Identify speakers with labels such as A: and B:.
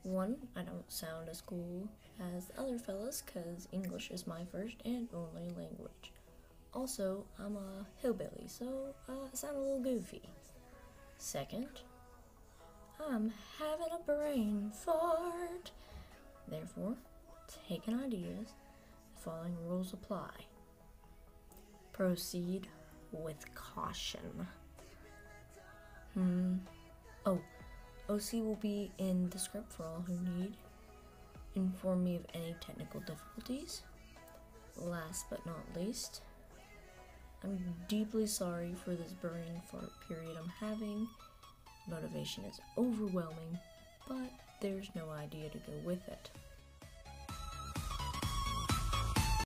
A: One, I don't sound as cool as the other fellas because English is my first and only language. Also, I'm a hillbilly, so I sound a little goofy. Second, I'm having a brain fart. Therefore, taking ideas, following rules apply. Proceed with caution. Oh, OC will be in the script for all who need. Inform me of any technical difficulties. Last but not least, I'm deeply sorry for this burning fart period I'm having. Motivation is overwhelming, but there's no idea to go with it.